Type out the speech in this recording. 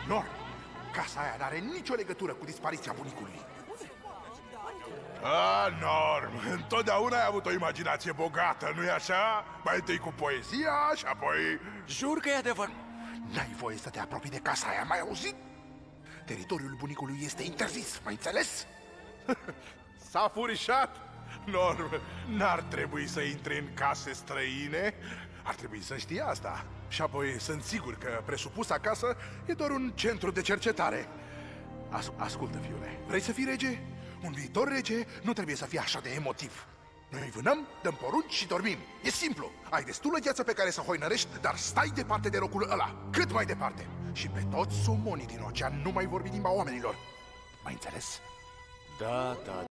Norm, casa aia n-are nicio legătură cu dispariția bunicului. Norm, întotdeauna ai avut o imaginație bogată, nu-i așa? Mai întâi cu poezia și apoi... Jur că e adevărat. N-ai voie să te apropii de casa aia, mai auzit? Teritoriul bunicului este interzis, mai înțeles? S-a furișat? Norm, n-ar trebui să intri în case străine. Ar trebui să știi asta. Și apoi sunt sigur că presupusa casă e doar un centru de cercetare. Ascultă, fiule, vrei să fii rege? Un viitor rege nu trebuie să fie așa de emotiv. Noi vânăm, dăm porunci și dormim. E simplu, ai destulă gheață pe care să hoinărești, dar stai departe de locul ăla, cât mai departe. Și pe toți somonii din ocean nu mai vorbi limba oamenilor. Mai înțeles? Da, da.